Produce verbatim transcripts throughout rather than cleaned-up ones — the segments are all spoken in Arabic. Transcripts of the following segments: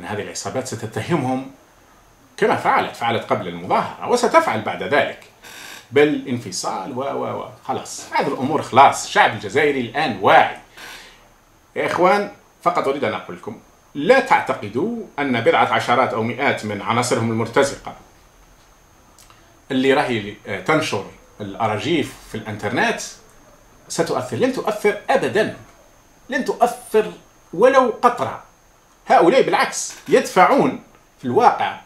هذه العصابات ستتهمهم كما فعلت فعلت قبل المظاهرة وستفعل بعد ذلك بالانفصال و و و خلاص. هذه الأمور خلاص. الشعب الجزائري الآن واعي. يا إخوان، فقط أريد أن أقول لكم لا تعتقدوا أن بضعة عشرات أو مئات من عناصرهم المرتزقة اللي راهي تنشر الأراجيف في الانترنت ستؤثر. لن تؤثر أبدا، لن تؤثر ولو قطرة. هؤلاء بالعكس يدفعون في الواقع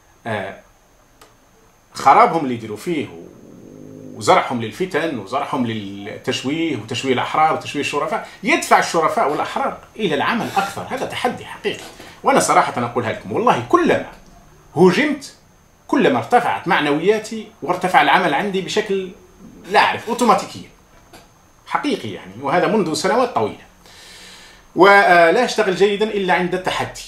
خرابهم اللي يديروا فيه وزرعهم للفتن وزرعهم للتشويه وتشويه الأحرار وتشويه الشرفاء، يدفع الشرفاء والأحرار إلى العمل أكثر. هذا تحدي حقيقي. وأنا صراحة أقولها لكم، والله كلما هجمت كلما ارتفعت معنوياتي وارتفع العمل عندي بشكل لا أعرف أوتوماتيكيا حقيقي يعني، وهذا منذ سنوات طويلة. ولا أشتغل جيدا إلا عند التحدي.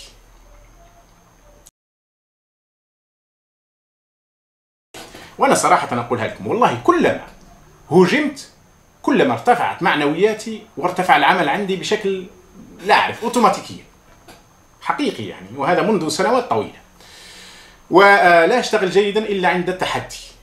وأنا صراحة أقولها لكم، والله كلما هجمت كلما ارتفعت معنوياتي وارتفع العمل عندي بشكل لا أعرف أوتوماتيكيا حقيقي يعني، وهذا منذ سنوات طويلة. ولا أشتغل جيدا إلا عند التحدي.